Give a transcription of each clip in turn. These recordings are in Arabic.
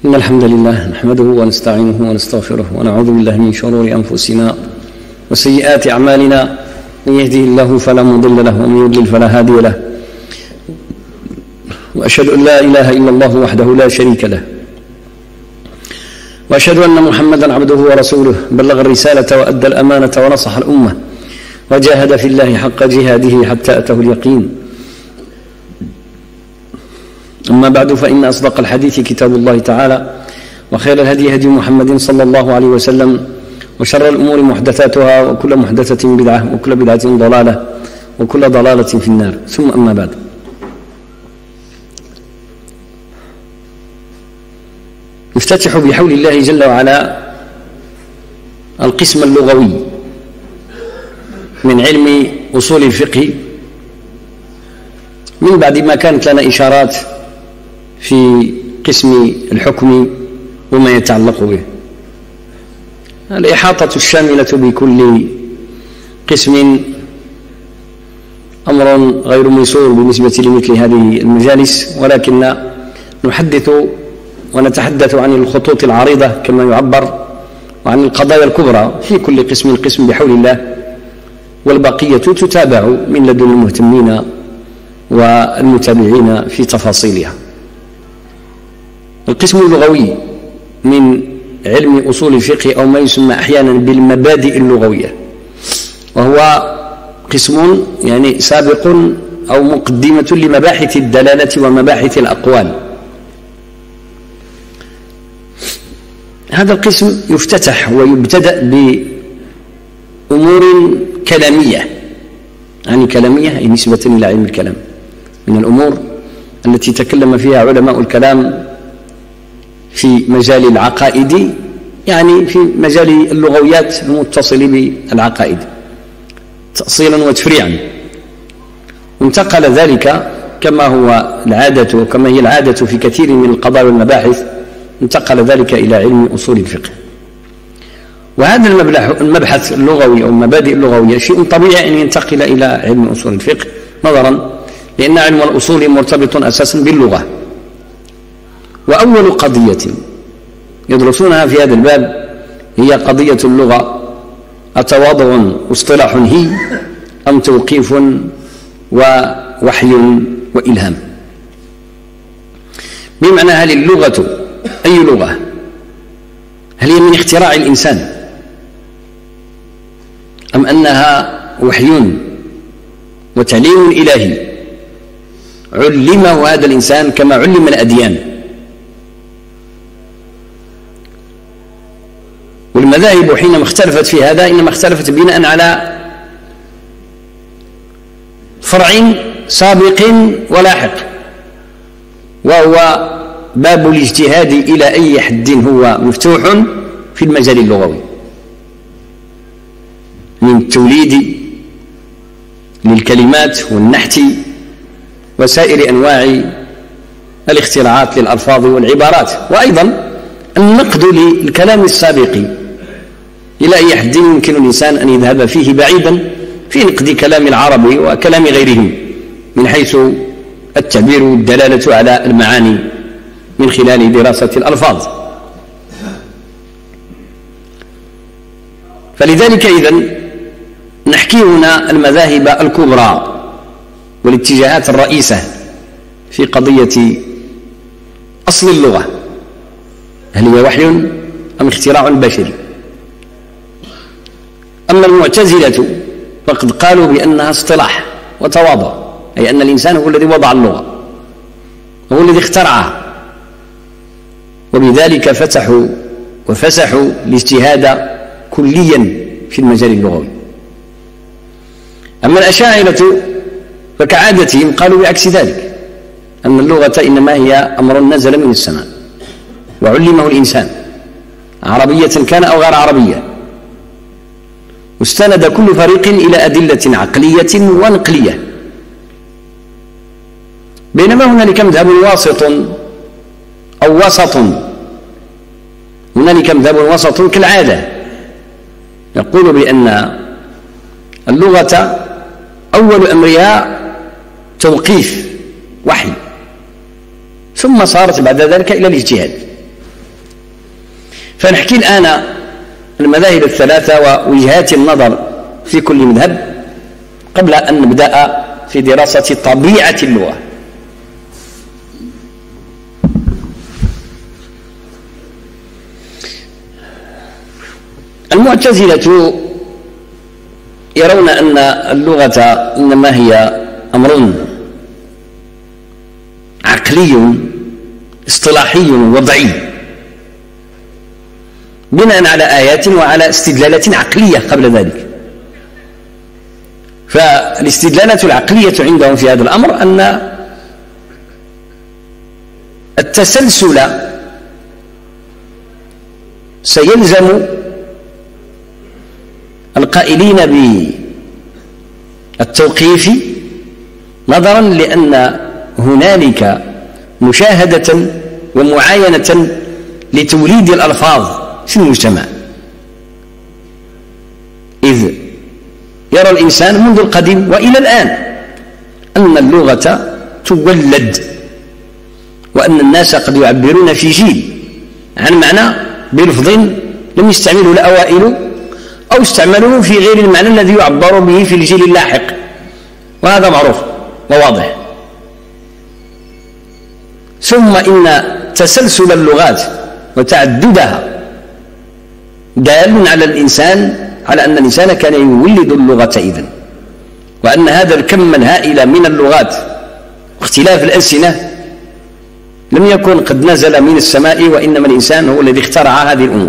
إن الحمد لله نحمده ونستعينه ونستغفره ونعوذ بالله من شرور أنفسنا وسيئات أعمالنا. من يهده الله فلا مضل له ومن يضلل فلا هادي له، وأشهد أن لا إله إلا الله وحده لا شريك له، وأشهد أن محمدا عبده ورسوله بلغ الرسالة وأدى الأمانة ونصح الأمة وجاهد في الله حق جهاده حتى أتاه اليقين. أما بعد، فإن أصدق الحديث كتاب الله تعالى، وخير الهدي هدي محمد صلى الله عليه وسلم، وشر الأمور محدثاتها، وكل محدثة بدعة، وكل بدعة ضلالة، وكل ضلالة في النار. ثم أما بعد، نفتتح بحول الله جل وعلا القسم اللغوي من علم أصول الفقه، من بعد ما كانت لنا إشارات في قسم الحكم وما يتعلق به. الإحاطة الشاملة بكل قسم أمر غير ميسور بالنسبة لمثل هذه المجالس، ولكن نحدث ونتحدث عن الخطوط العريضة كما يعبر، وعن القضايا الكبرى في كل قسم بحول الله، والبقية تتابع من لدن المهتمين والمتابعين في تفاصيلها. القسم اللغوي من علم أصول الفقه، أو ما يسمى أحيانا بالمبادئ اللغوية، وهو قسم يعني سابق أو مقدمة لمباحث الدلالة ومباحث الأقوال. هذا القسم يفتتح ويبتدأ بأمور كلامية، يعني كلامية أي نسبة إلى علم الكلام، من الأمور التي تكلم فيها علماء الكلام في مجال العقائد، يعني في مجال اللغويات المتصل بالعقائد تأصيلا وتفريعا. وانتقل ذلك كما هو العادة وكما هي العادة في كثير من القضايا والمباحث، انتقل ذلك إلى علم أصول الفقه. وهذا المبحث اللغوي أو المبادئ اللغوية شيء طبيعي أن ينتقل إلى علم أصول الفقه، نظرا لأن علم الأصول مرتبط أساسا باللغة. وأول قضية يدرسونها في هذا الباب هي قضية اللغة: أتواضع اصطلاح هي أم توقيف ووحي وإلهام؟ بمعنى، هل اللغة أي لغة؟ هل هي من اختراع الإنسان، أم أنها وحي وتعليم إلهي علمه هذا الإنسان كما علم الأديان؟ والمذاهب حينما اختلفت في هذا إنما اختلفت بناء على فرع سابق ولاحق، وهو باب الاجتهاد إلى أي حد هو مفتوح في المجال اللغوي، من التوليد للكلمات والنحت وسائر أنواع الاختراعات للألفاظ والعبارات، وأيضا النقد للكلام السابق إلى أي حد يمكن الإنسان أن يذهب فيه بعيدا في نقد كلام العرب وكلام غيرهم من حيث التعبير والدلالة على المعاني من خلال دراسة الألفاظ. فلذلك إذن نحكي هنا المذاهب الكبرى والاتجاهات الرئيسة في قضية أصل اللغة: هل هي وحي أم اختراع بشري؟ أما المعتزلة فقد قالوا بأنها اصطلاح وتواضع، أي أن الإنسان هو الذي وضع اللغة، هو الذي اخترعها، وبذلك فتحوا وفسحوا الاجتهاد كليا في المجال اللغوي. أما الأشاعرة فكعادتهم قالوا بعكس ذلك، أن اللغة إنما هي أمر نزل من السماء وعلمه الإنسان، عربية كان أو غير عربية، واستند كل فريق إلى أدلة عقلية ونقلية. بينما هنالك مذهب واسط أو وسط، هنالك مذهب وسط كالعادة يقول بأن اللغة أول أمرها توقيف وحي، ثم صارت بعد ذلك إلى الاجتهاد. فنحكي الآن المذاهب الثلاثة ووجهات النظر في كل مذهب قبل أن نبدأ في دراسة طبيعة اللغة. المعتزلة يرون أن اللغة إنما هي أمر عقلي اصطلاحي وضعي بناء على آيات وعلى استدلالات عقلية قبل ذلك. فالاستدلالات العقلية عندهم في هذا الأمر أن التسلسل سيلزم القائلين بالتوقيف نظرا لأن هنالك مشاهدة ومعاينة لتوليد الألفاظ في المجتمع، إذ يرى الإنسان منذ القديم وإلى الآن أن اللغة تولد، وأن الناس قد يعبرون في جيل عن معنى بلفظ لم يستعمله الأوائل أو استعملوه في غير المعنى الذي يعبر به في الجيل اللاحق، وهذا معروف وواضح. ثم إن تسلسل اللغات وتعددها دال على الإنسان على أن الإنسان كان يولد اللغة إذن، وأن هذا الكم الهائل من اللغات واختلاف الألسنة لم يكن قد نزل من السماء، وإنما الإنسان هو الذي اخترع هذه الأمور.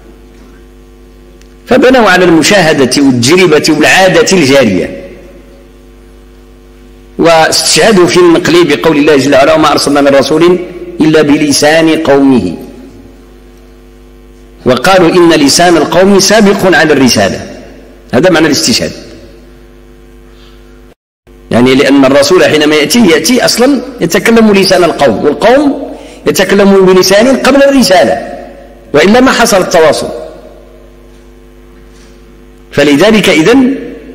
فبنوا على المشاهدة والتجربة والعادة الجارية، واستشهدوا في النقل بقول الله جل وعلا: وما أرسلنا من رسول إلا بلسان قومه، وقالوا إن لسان القوم سابق على الرسالة. هذا معنى الاستشهاد، يعني لأن الرسول حينما يأتي أصلا يتكلم لسان القوم، والقوم يتكلمون بلسان قبل الرسالة، وإلا ما حصل التواصل. فلذلك إذن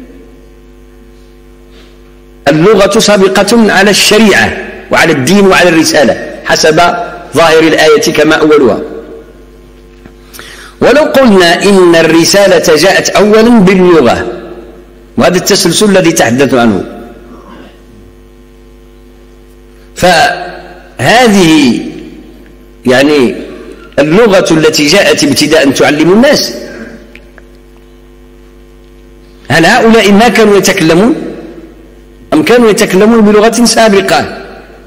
اللغة سابقة على الشريعة وعلى الدين وعلى الرسالة حسب ظاهر الآية كما أولها. ولو قلنا إن الرسالة جاءت أولا باللغة، وهذا التسلسل الذي تحدث عنه، فهذه يعني اللغة التي جاءت ابتداء تعلم الناس، هل هؤلاء ما كانوا يتكلمون أم كانوا يتكلمون بلغة سابقة؟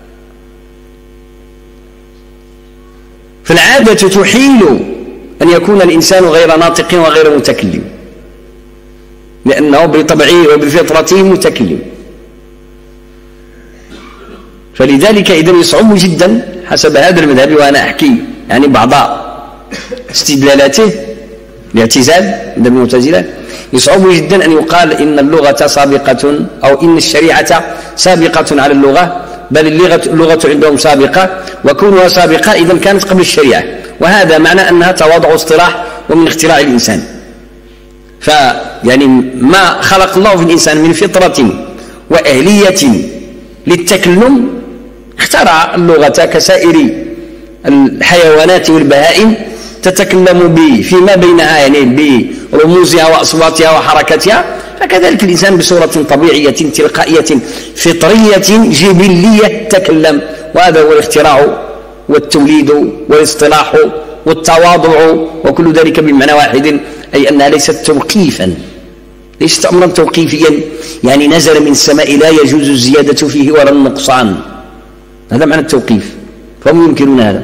فالعادة تحيل أن يكون الإنسان غير ناطق وغير متكلم، لأنه بطبعه وبفطرته متكلم. فلذلك إذن يصعب جدا حسب هذا المذهب، وأنا أحكي يعني بعض استدلالاته الاعتزال عند المعتزلة، يصعب جدا أن يقال إن اللغة سابقة أو إن الشريعة سابقة على اللغة، بل اللغة عندهم سابقة، وكونها سابقة إذن كانت قبل الشريعة، وهذا معنى أنها تواضع اصطلاح ومن اختراع الإنسان. فيعني ما خلق الله في الإنسان من فطرة وأهلية للتكلم، اخترع اللغة كسائر الحيوانات والبهائم تتكلم فيما بينها، يعني برموزها وأصواتها وحركتها، فكذلك الإنسان بصورة طبيعية تلقائية فطرية جبلية تكلم. وهذا هو الاختراع والتوليد والاصطلاح والتواضع، وكل ذلك بمعنى واحد، أي أنها ليست توقيفا، ليست أمرا توقيفيا يعني نزل من السماء لا يجوز الزيادة فيه ولا النقصان، هذا معنى التوقيف، فهم ينكرون هذا.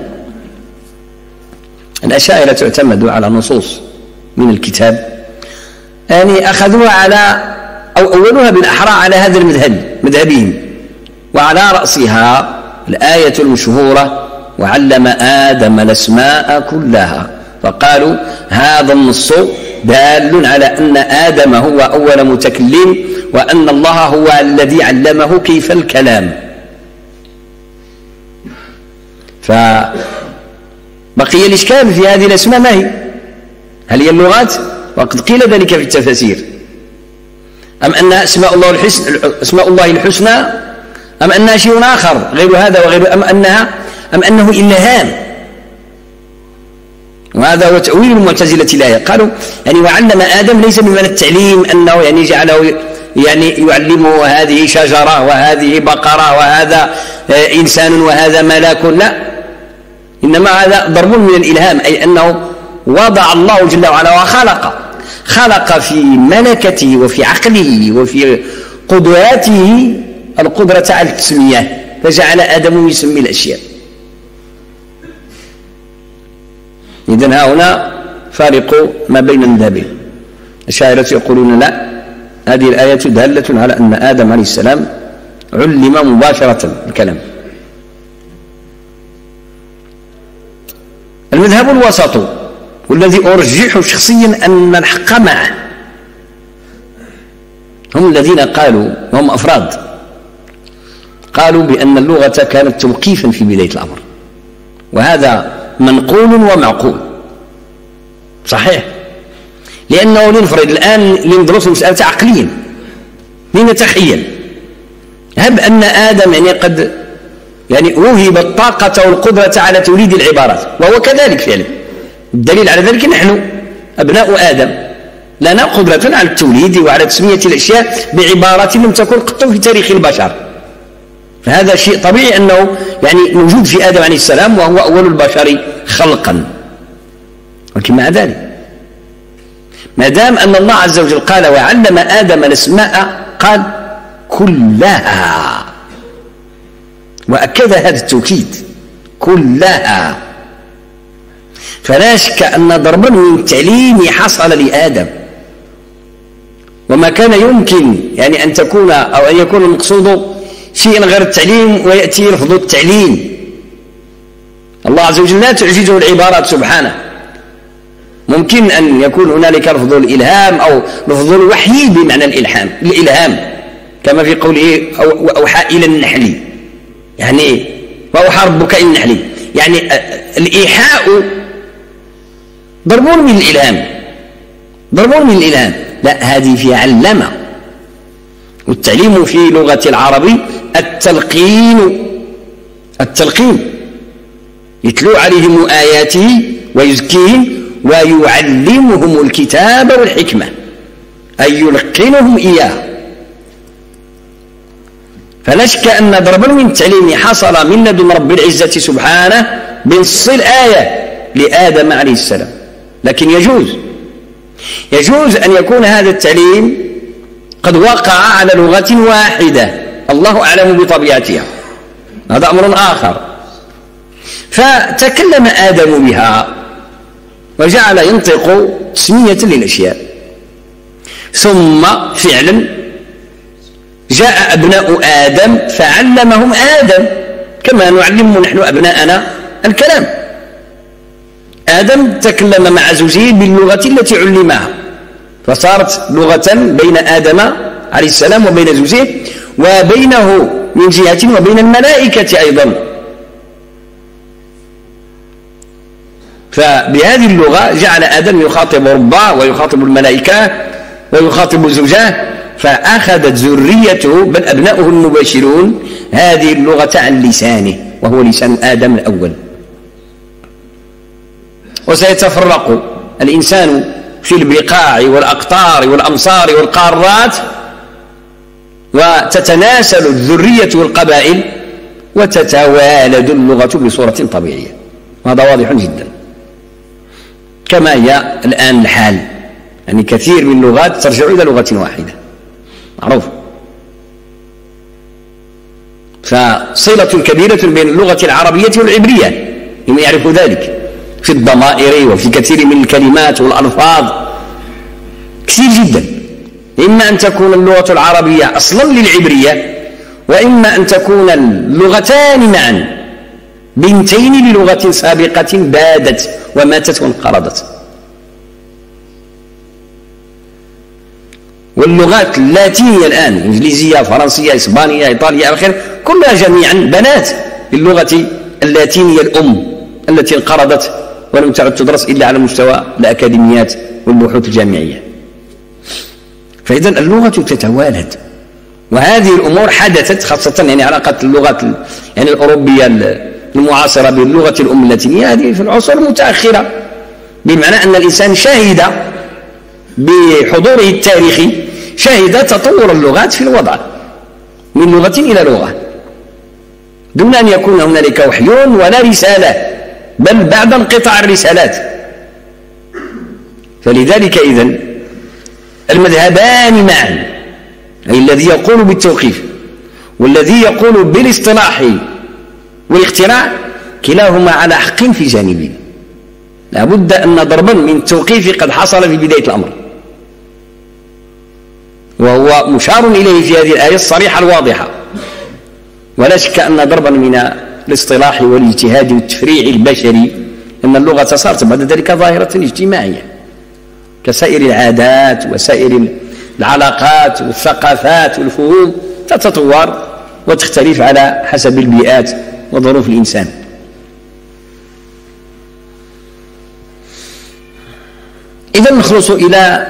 الأشاعرة تعتمد على نصوص من الكتاب، يعني أخذوها على أو أولوها بالأحرى على هذا مذهبهم، وعلى رأسها الآية المشهورة: وعلم آدم الأسماء كلها، فقالوا هذا النص دال على أن آدم هو أول متكلم، وأن الله هو الذي علمه كيف الكلام. فبقي الإشكال في هذه الأسماء ما هي؟ هل هي اللغات؟ وقد قيل ذلك في التفاسير، أم أنها أسماء الله الحسنى، أم أنها شيء آخر غير هذا وغير، أم أنه إلهام. وهذا هو تأويل المعتزلة الآية. قالوا يعني وعلم آدم ليس بمعنى التعليم أنه يعني جعله يعني يعلمه هذه شجرة وهذه بقرة وهذا إنسان وهذا ملاك، لا، إنما هذا ضرب من الإلهام، أي أنه وضع الله جل وعلا وخلق في ملكته وفي عقله وفي قدراته القدرة على التسمية، فجعل آدم يسمي الأشياء. إذن هنا فارق ما بين المذهبين. الأشاعرة يقولون لا، هذه الآية دالة على أن آدم عليه السلام علم مباشرة الكلام. المذهب الوسط والذي أرجح شخصيا أن الحق معه هم الذين قالوا، وهم أفراد، قالوا بأن اللغة كانت توقيفا في بداية الأمر، وهذا منقول ومعقول صحيح، لأنه لنفرض الآن لندرس مسألة عقليا، لنتخيل هب أن آدم يعني قد يعني وهب الطاقة والقدرة على توليد العبارات، وهو كذلك فعلا. الدليل على ذلك نحن أبناء آدم لنا قدرة على التوليد وعلى تسمية الأشياء بعبارات لم تكن قط في تاريخ البشر، فهذا شيء طبيعي أنه يعني موجود في آدم عليه السلام وهو أول البشر خلقا. ولكن مع ذلك ما دام أن الله عز وجل قال وعلم آدم الأسماء قال كلها، وأكد هذا التوكيد كلها، فلا شك أن ضربا من التعليم حصل لآدم، وما كان يمكن يعني أن تكون أو أن يكون المقصود شيء غير التعليم ويأتي لفظ التعليم. الله عز وجل لا تعجزه العبارات سبحانه، ممكن أن يكون هنالك لفظ الإلهام أو لفظ الوحي بمعنى الإلهام كما في قوله وأوحى إلى النحل، يعني وأوحى ربك إلى النحل، يعني الإيحاء ضرب من الإلهام، ضرب من الإلهام، لا، هذه في علمة. والتعليم في لغة العرب التلقين يتلو عليهم آياته ويزكيهم ويعلمهم الكتاب والحكمة، أي يلقنهم إياه. فلا شك أن ضربا من التعليم حصل من لدن رب العزة سبحانه بنص الآية لآدم عليه السلام، لكن يجوز أن يكون هذا التعليم قد وقع على لغة واحدة الله أعلم بطبيعتها، هذا أمر آخر، فتكلم آدم بها وجعل ينطق تسمية للأشياء، ثم فعلا جاء أبناء آدم فعلمهم آدم كما نعلم نحن أبناءنا الكلام. آدم تكلم مع زوجه باللغة التي علمها، فصارت لغة بين آدم عليه السلام وبين زوجه وبينه من جهة وبين الملائكة أيضا. فبهذه اللغة جعل آدم يخاطب ربه ويخاطب الملائكة ويخاطب زوجه، فأخذت ذريته بل أبناؤه المباشرون هذه اللغة عن لسانه وهو لسان آدم الأول. وسيتفرق الإنسان في البقاع والأقطار والأمصار والقارات، وتتناسل الذرية والقبائل وتتوالد اللغة بصورة طبيعية، وهذا واضح جدا كما هي الآن الحال، يعني كثير من اللغات ترجع إلى لغة واحدة معروف. فصلة كبيرة بين اللغة العربية والعبرية لمن يعرف ذلك في الضمائر وفي كثير من الكلمات والألفاظ كثير جدا. إما أن تكون اللغة العربية أصلا للعبرية، وإما أن تكون اللغتان معا بنتين للغة سابقة بادت وماتت وانقرضت. واللغات اللاتينية الآن إنجليزية فرنسية إسبانية إيطالية آخر كلها جميعا بنات للغة اللاتينية الأم التي انقرضت ولم تعد تدرس إلا على مستوى الأكاديميات والبحوث الجامعية. فإذا اللغة تتوالد، وهذه الأمور حدثت خاصة يعني علاقة اللغات يعني الأوروبية المعاصرة باللغة الأم اللاتينية هذه في العصور المتأخرة، بمعنى أن الإنسان شهد بحضوره التاريخي، شهد تطور اللغات في الوضع من لغة إلى لغة دون أن يكون هنالك وحي ولا رسالة، بل بعد انقطاع الرسالات. فلذلك إذن المذهبان معا، أي الذي يقول بالتوقيف والذي يقول بالاصطلاح والاختراع، كلاهما على حق في جانبه. لا بد أن ضربا من التوقيف قد حصل في بداية الأمر، وهو مشار إليه في هذه الآية الصريحة الواضحة. ولا شك أن ضربا من الاصطلاح والاجتهاد والتفريع البشري أن اللغة صارت بعد ذلك ظاهرة اجتماعية كسائر العادات وسائر العلاقات والثقافات والفهوم، تتطور وتختلف على حسب البيئات وظروف الإنسان. إذا نخلص إلى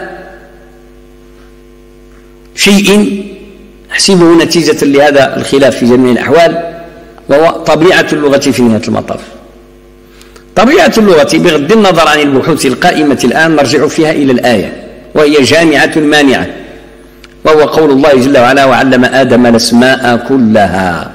شيء أحسبه نتيجة لهذا الخلاف في جميع الأحوال، وهو طبيعة اللغة في نهاية المطاف. طبيعة اللغة بغض النظر عن البحوث القائمة الآن نرجع فيها إلى الآية، وهي جامعة مانعة، وهو قول الله جل وعلا: وعلم آدم الأسماء كلها.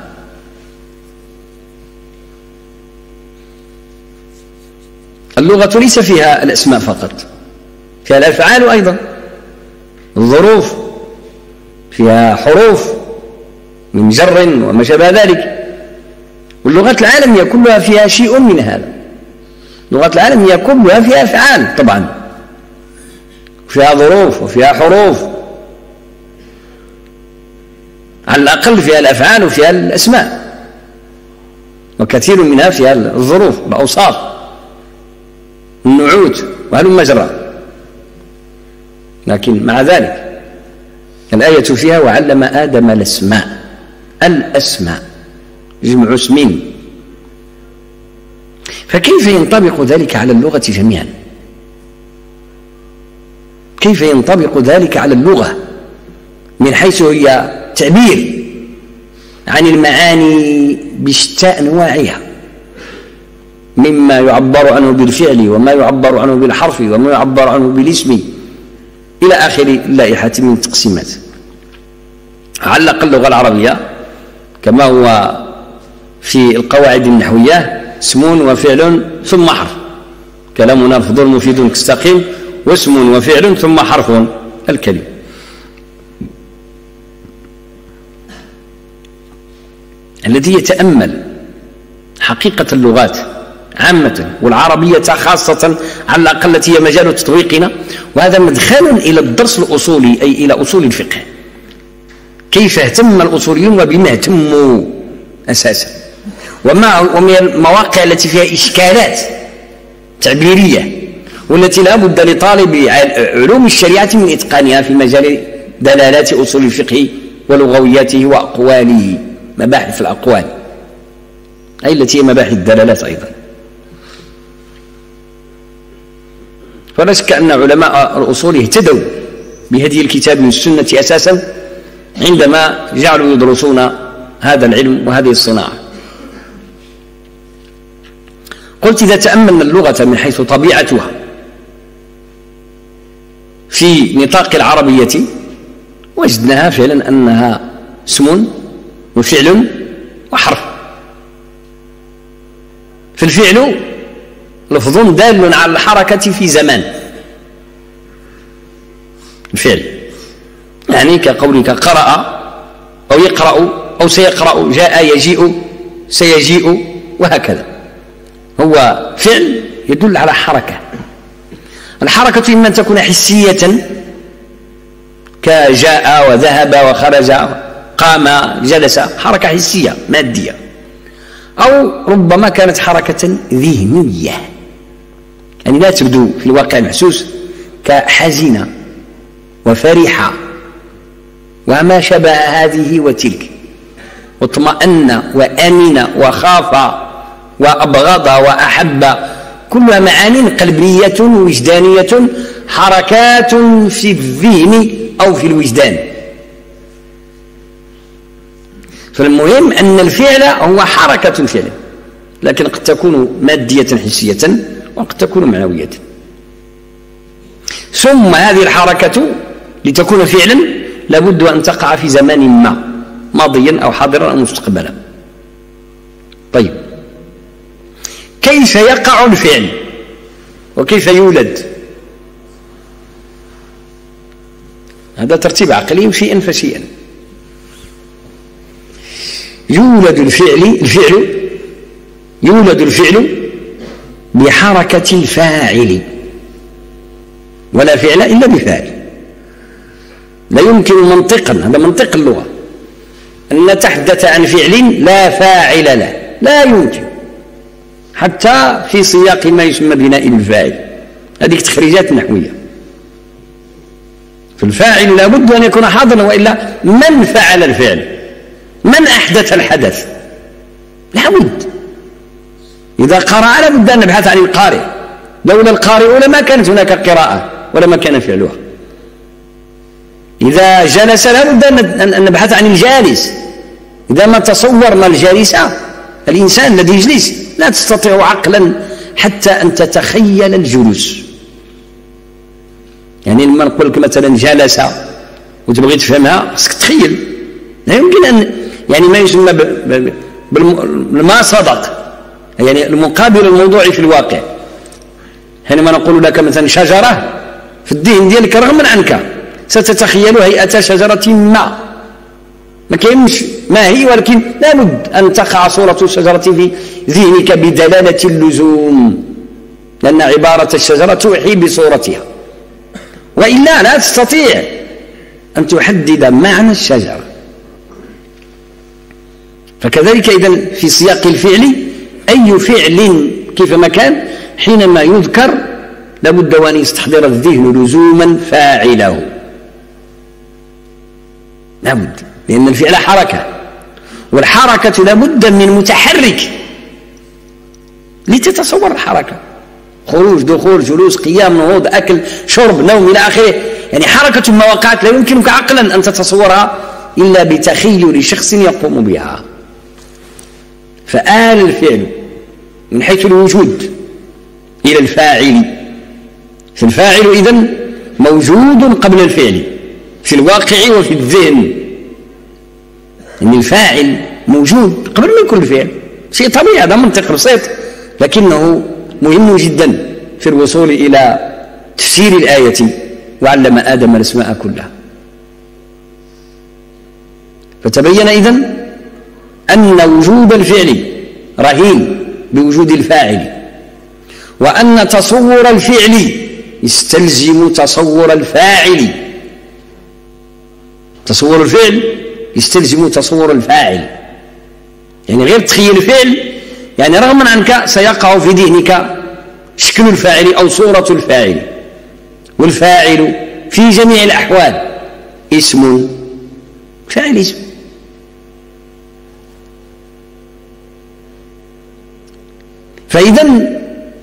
اللغة ليس فيها الأسماء فقط، فيها الأفعال أيضا، الظروف، فيها حروف من جر وما شابه ذلك. واللغات العالمية كلها فيها شيء من هذا. اللغات العالمية كلها فيها أفعال طبعا، فيها ظروف وفيها حروف، على الأقل فيها الأفعال وفيها الأسماء، وكثير منها فيها الظروف والأوصاف النعوت وهلم جرى. لكن مع ذلك الآية فيها وعلم آدم الأسماء، الأسماء جمع اسم. فكيف ينطبق ذلك على اللغة جميعا؟ كيف ينطبق ذلك على اللغة من حيث هي تعبير عن المعاني بشتى أنواعها، مما يعبر عنه بالفعل وما يعبر عنه بالحرف وما يعبر عنه بالاسم إلى آخر اللائحة من التقسيمات. علق اللغة العربية كما هو في القواعد النحوية اسم وفعل ثم حرف. كلامنا لفظ مفيد كاستقيم، واسم وفعل ثم حرف الكلم. الذي يتأمل حقيقة اللغات عامة والعربية خاصة على الأقل التي هي مجال تطويقنا، وهذا مدخل إلى الدرس الأصولي، أي إلى أصول الفقه. كيف اهتم الأصوليون وبما اهتموا أساسا، ومن المواقع التي فيها إشكالات تعبيرية والتي لا بد لطالب علوم الشريعة من إتقانها في مجال دلالات أصول الفقه ولغوياته وأقواله، مباحث الأقوال أي التي هي مباحث الدلالات أيضا. فلا شك أن علماء الأصول اهتدوا بهدي الكتاب والسنة أساسا عندما جعلوا يدرسون هذا العلم وهذه الصناعة. قلت إذا تأملنا اللغة من حيث طبيعتها في نطاق العربية وجدناها فعلا أنها اسم وفعل وحرف. فالفعل لفظ دال على الحركة في زمان، الفعل يعني كقولك قرأ أو يقرأ أو سيقرأ، جاء يجيء سيجيء، وهكذا. هو فعل يدل على حركة. الحركة إما أن تكون حسية كجاء وذهب وخرج قام جلس، حركة حسية مادية، أو ربما كانت حركة ذهنية، يعني لا تبدو في الواقع المحسوس كحزنة وفرحة وما شابه هذه وتلك، واطمأن وأمن وخاف وأبغض وأحب، كلها معاني قلبية وجدانية، حركات في الذهن أو في الوجدان. فالمهم أن الفعل هو حركة فعل، لكن قد تكون مادية حسية وقد تكون معنوية. ثم هذه الحركة لتكون فعلا لابد أن تقع في زمان ما، ماضيا أو حاضرا أو مستقبلا. طيب، كيف يقع الفعل وكيف يولد؟ هذا ترتيب عقلي شيئا فشيئا. يولد الفعل بحركة الفاعل، ولا فعل إلا بفاعل. لا يمكن منطقا، هذا منطق اللغة، أن نتحدث عن فعل لا فاعل له، لا يمكن، حتى في سياق ما يسمى بنائب الفاعل. هذه تخريجات نحوية. فالفاعل لا بد أن يكون حاضرا، وإلا من فعل الفعل؟ من أحدث الحدث؟ لا بد. إذا قرأ لا بد أن نبحث عن القارئ، لولا القارئ لما كانت هناك قراءة ولما كان فعلها. إذا جلس لا بد أن نبحث عن الجالس. إذا ما تصورنا الجالس، الإنسان الذي يجلس، لا تستطيع عقلا حتى أن تتخيل الجلوس. يعني لما نقول لك مثلا جلس وتبغي تفهمها خصك تخيل. لا يمكن أن يعني ما يسمى بالما صدق، يعني المقابل الموضوعي في الواقع. حينما نقول لك مثلا شجرة، في الذهن ديالك رغما عنك ستتخيل هيئة شجرة ما كاينش ما هي، ولكن لابد أن تقع صورة الشجرة في ذهنك بدلالة اللزوم، لأن عبارة الشجرة توحي بصورتها، وإلا لا تستطيع أن تحدد معنى الشجرة. فكذلك إذن في سياق الفعل، أي فعل كيفما كان حينما يذكر لابد وأن يستحضر الذهن لزوما فاعله، لابد، لأن الفعل حركة، والحركة لابد من متحرك لتتصور الحركة، خروج دخول جلوس قيام نهوض أكل شرب نوم إلى آخره. يعني حركة ما وقعت لا يمكنك عقلا أن تتصورها إلا بتخيل شخص يقوم بها. فآل الفعل من حيث الوجود إلى الفاعل، فالفاعل إذن موجود قبل الفعل في الواقع وفي الذهن. يعني الفاعل موجود قبل ما يكون الفعل، شيء طبيعي، هذا منطق بسيط، لكنه مهم جدا في الوصول إلى تفسير الآية وعلم آدم الأسماء كلها. فتبين إذن أن وجود الفعل رهين بوجود الفاعل، وأن تصور الفعل يستلزم تصور الفاعل. تصور الفعل يستلزم تصور الفاعل، يعني غير تخيل الفعل، يعني رغما عنك سيقع في ذهنك شكل الفاعل أو صورة الفاعل. والفاعل في جميع الأحوال اسم، فاعل اسم. فإذا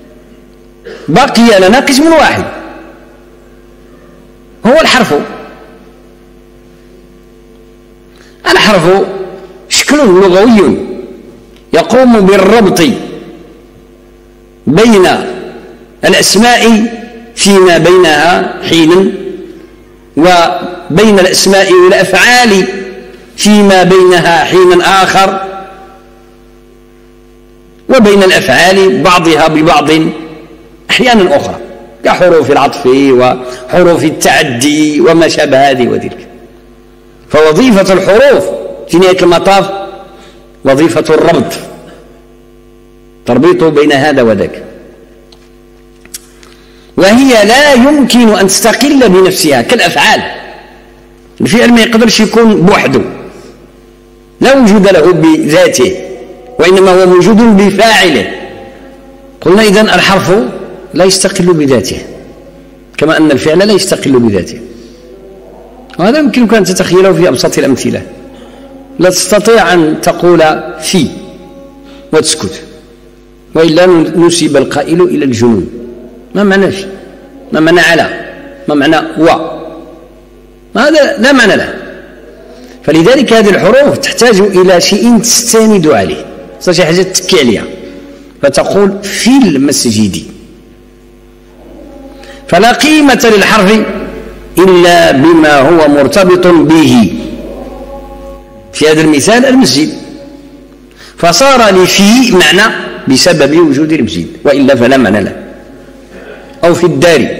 بقي لنا قسم واحد هو الحرف. الحرف شكل لغوي يقوم بالربط بين الأسماء فيما بينها حينا، وبين الأسماء والأفعال فيما بينها حينا آخر، وبين الأفعال بعضها ببعض أحيانا أخرى، كحروف العطف وحروف التعدي وما شابه هذه وتلك. فوظيفة الحروف في نهاية المطاف وظيفة الربط، تربيط بين هذا وذاك، وهي لا يمكن أن تستقل بنفسها كالأفعال. الفعل ما يقدرش يكون بوحده، لا وجود له بذاته، وإنما هو موجود بفاعله. قلنا إذن الحرف لا يستقل بذاته، كما أن الفعل لا يستقل بذاته، وهذا يمكنك أن تتخيله في أبسط الأمثلة. لا تستطيع أن تقول في وتسكت، وإلا نسب القائل إلى الجنون. ما معنى في؟ ما معنى على؟ ما معنى و؟ هذا لا معنى له. فلذلك هذه الحروف تحتاج إلى شيء تستند عليه، شي حاجة تتكي عليها، فتقول في المسجد. فلا قيمة للحرف إلا بما هو مرتبط به. في هذا المثال المسجد، فصار لفي معنى بسبب وجود المسجد، وإلا فلا معنى له. أو في الدار،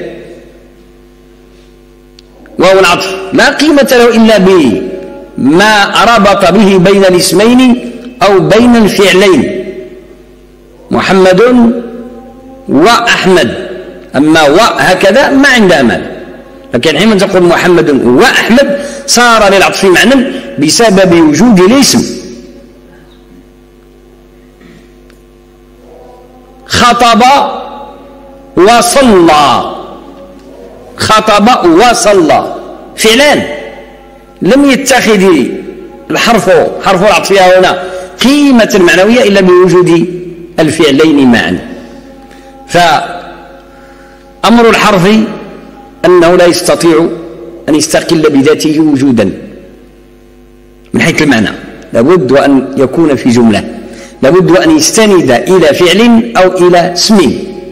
وهو العطف لا قيمة له إلا بما ربط به بين الاسمين أو بين الفعلين، محمد وأحمد. أما وهكذا ما عندها مال، لكن حينما تقول محمد وأحمد صار للعطف معنى بسبب وجود الاسم. خطب وصلى، خطب وصلى فعلان، لم يتخذ حرف العطف هنا قيمة معنوية إلا بوجود الفعلين معا. فأمر الحرف أنه لا يستطيع أن يستقل بذاته وجودا من حيث المعنى، لابد أن يكون في جملة، لابد أن يستند إلى فعل أو إلى اسم.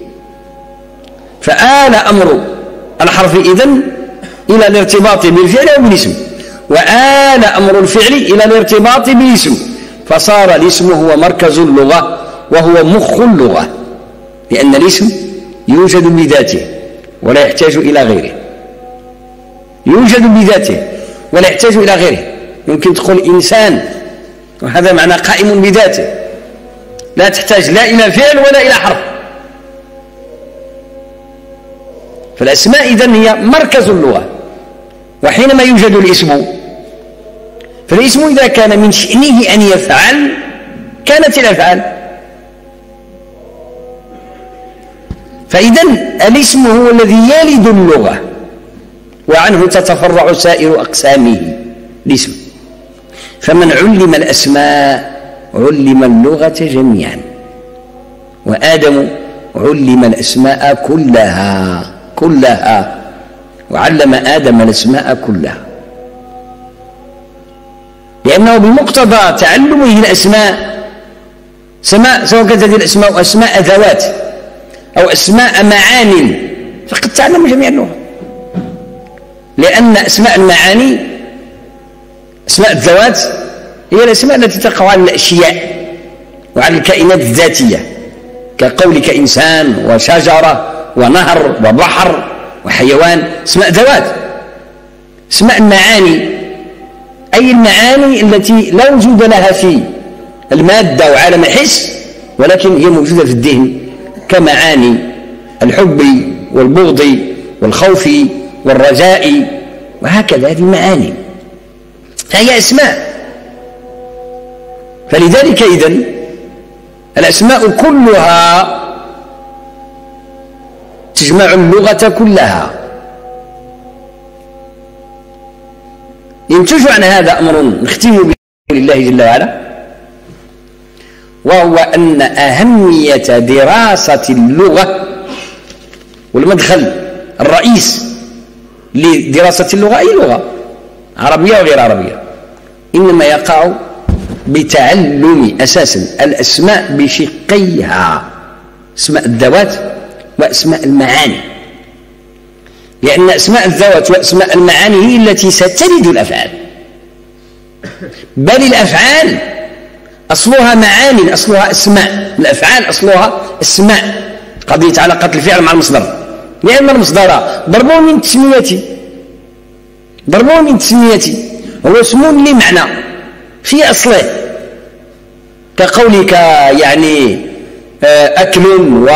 فآل أمر الحرف إذن إلى الارتباط بالفعل أو بالاسم، وآل أمر الفعل إلى الارتباط بالاسم، فصار الاسم هو مركز اللغة وهو مخ اللغة، لأن الاسم يوجد بذاته ولا يحتاج إلى غيره، يوجد بذاته ولا يحتاج إلى غيره. يمكن تقول إنسان وهذا معنى قائم بذاته، لا تحتاج لا إلى فعل ولا إلى حرف. فالأسماء إذن هي مركز اللغة. وحينما يوجد الاسم، فالاسم إذا كان من شأنه أن يفعل كانت الأفعال. فإذن الاسم هو الذي يلد اللغة وعنه تتفرع سائر أقسامه الاسم. فمن علم الأسماء علم اللغة جميعا، وآدم علم الأسماء كلها وعلم آدم الأسماء كلها، لأنه بمقتضى تعلمه الأسماء، سواء كانت هذه الأسماء أسماء ذوات أو أسماء معاني، فقد تعلم جميع اللغة. لأن أسماء المعاني، أسماء الذوات، هي الأسماء التي تقع على الأشياء وعلى الكائنات الذاتية، كقولك إنسان وشجرة ونهر وبحر وحيوان، اسماء ذوات. اسماء المعاني أي المعاني التي لا وجود لها في المادة وعالم الحس، ولكن هي موجودة في الذهن، كمعاني الحب والبغض والخوف والرجاء، وهكذا هذه معاني، فهي أسماء. فلذلك إذن الأسماء كلها تجمع اللغة كلها. ينتج عن هذا أمر نختم به لله جل وعلا، وهو أن أهمية دراسة اللغة والمدخل الرئيس لدراسة اللغة، أي لغة عربية وغير عربية، إنما يقع بتعلم أساسا الأسماء بشقيها، اسماء الذوات وأسماء المعاني. لأن أسماء الذوات وأسماء المعاني هي التي ستلد الأفعال، بل الأفعال أصلها معاني، أصلها أسماء. الأفعال أصلها أسماء، قضية علاقة الفعل مع المصدر، لأن المصدر ضربه من تسميتي هو اسم لمعنى في أصله، كقولك يعني أكل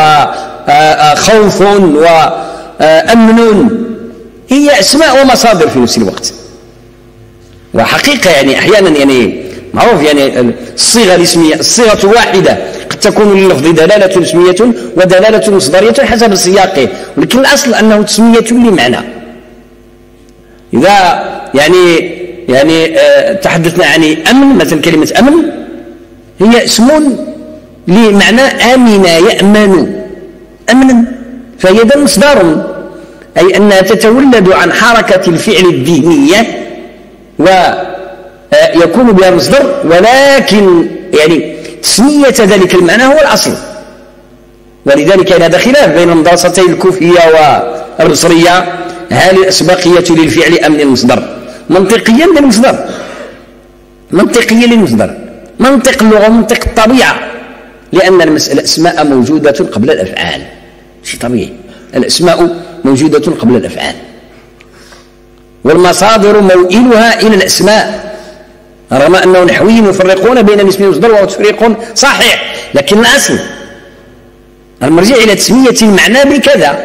وخوف وأمن، هي أسماء ومصادر في نفس الوقت. وحقيقة يعني أحيانا يعني معروف يعني الصيغة الاسمية، الصيغة واحدة قد تكون لللفظ دلالة اسمية ودلالة مصدرية حسب سياقه، ولكن الأصل أنه تسمية لمعنى. إذا يعني تحدثنا عن أمن، مثلا كلمة أمن هي اسم لمعنى آمن يأمن أمنا، فهي ذا مصدر، أي أنها تتولد عن حركة الفعل الذهنية ويكون بها مصدر، ولكن يعني تسمية ذلك المعنى هو الأصل. ولذلك هذا خلاف بين المدرستين الكوفية البصرية هل الأسبقية للفعل أم للمصدر؟ منطقيا للمصدر، منطقيا للمصدر، منطق اللغة، منطق الطبيعة، لأن المسألة أسماء موجودة قبل الأفعال، شيء طبيعي، الأسماء موجودة قبل الأفعال، والمصادر موئلها إلى الأسماء، رغم أنه نحويين يفرقون بين الاسم والمصدر وهو تفريق صحيح، لكن الأصل المرجع إلى تسمية المعنى بكذا.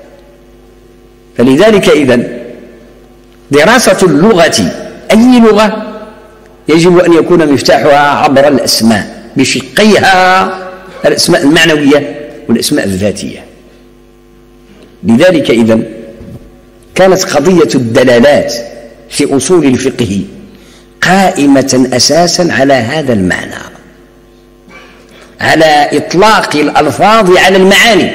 فلذلك إذن دراسة اللغة، أي لغة، يجب أن يكون مفتاحها عبر الأسماء بشقيها، الأسماء المعنوية والأسماء الذاتية. لذلك إذن كانت قضية الدلالات في أصول الفقه قائمة أساسا على هذا المعنى، على إطلاق الألفاظ على المعاني،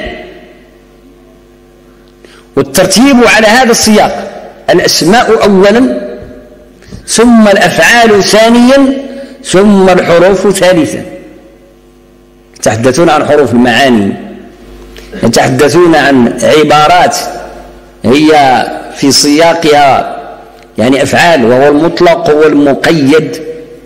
والترتيب على هذا السياق، الأسماء أولا، ثم الأفعال ثانيا، ثم الحروف ثالثا. يتحدثون عن حروف المعاني، يتحدثون عن عبارات هي في سياقها يعني أفعال، وهو المطلق والمقيد،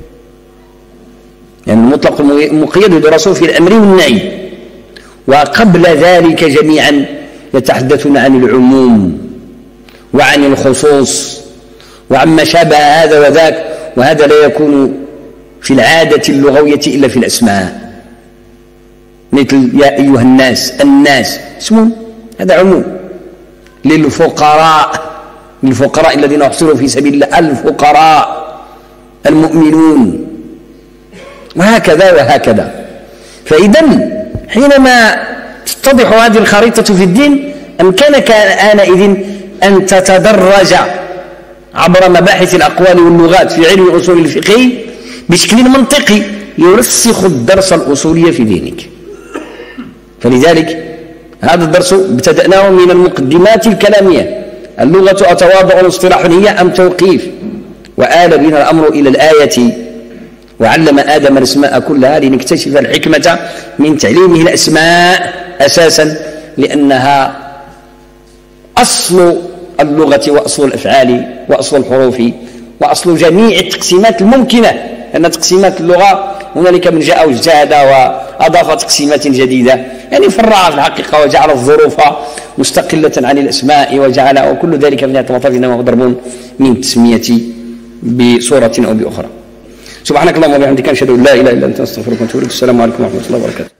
يعني المطلق والمقيد يدرسون في الأمر والنهي، وقبل ذلك جميعا يتحدثون عن العموم وعن الخصوص وعما شابه هذا وذاك، وهذا لا يكون في العادة اللغوية إلا في الأسماء، مثل يا أيها الناس، الناس اسم، هذا عموم، للفقراء، للفقراء الذين يحصلوا في سبيل الله، الفقراء، المؤمنون، وهكذا وهكذا. فإذا حينما تتضح هذه الخريطة في الدين أمكنك آنئذ أن تتدرج عبر مباحث الأقوال واللغات في علم أصول الفقه بشكل منطقي يرسخ الدرس الأصولي في دينك. فلذلك هذا الدرس ابتدأناه من المقدمات الكلامية، اللغة أتواضع اصطلاح هي أم توقيف، وآل بنا الأمر إلى الآية وعلم آدم الأسماء كلها لنكتشف الحكمة من تعليمه الأسماء أساسا، لأنها أصل اللغة وأصل الأفعال وأصل الحروف وأصل جميع التقسيمات الممكنة، لأن تقسيمات اللغة هنالك من جاء واجتهد وأضاف تقسيمات جديدة، يعني فرع في الحقيقة وجعل الظروف مستقلة عن الأسماء وجعل، وكل ذلك من المطاف إنما هو ضرب من التسمية بصورة أو بأخرى. سبحانك اللهم وبحمدك، نشهد أن لا إله إلا أنت، نستغفرك ونتوب إليك. السلام عليكم ورحمة الله وبركاته.